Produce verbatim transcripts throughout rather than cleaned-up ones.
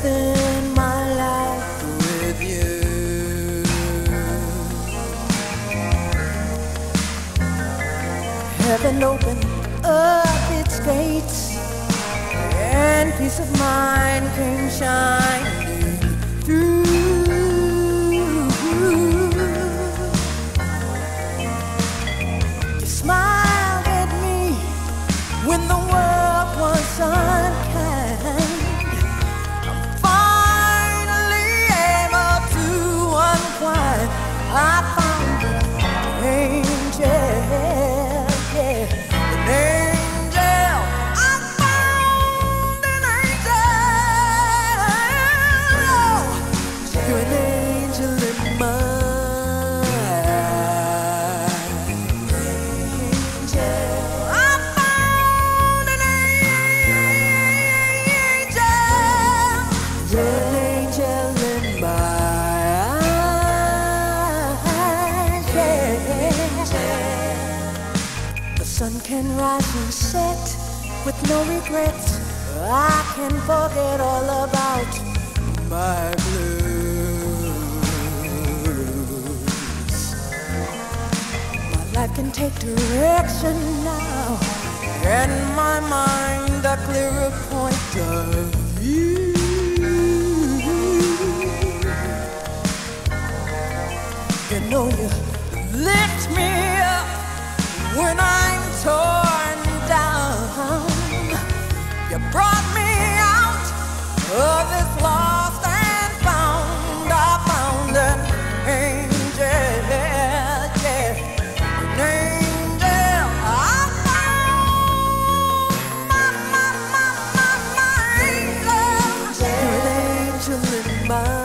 spend my life with you. Heaven opened up its gates, and peace of mind came shining through. You smiled at me when the world was unkind. I'm finally able to unwind. I found an angel, yeah, an angel. I found an angel. You're an angel in mine. Sun can rise and set with no regrets. I can forget all about my blues. My life can take direction now, and my mind a clearer point of view. You know you lift me up when I'm torn down. You brought me out of this lost and found. I found an angel, yeah, an angel. I found my, my, my, my, my angel. You're an angel in mine.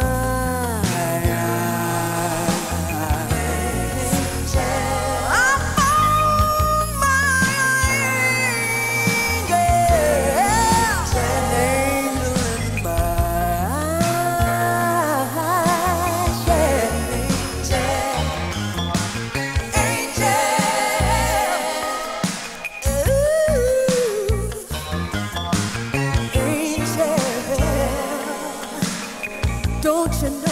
Don't you know?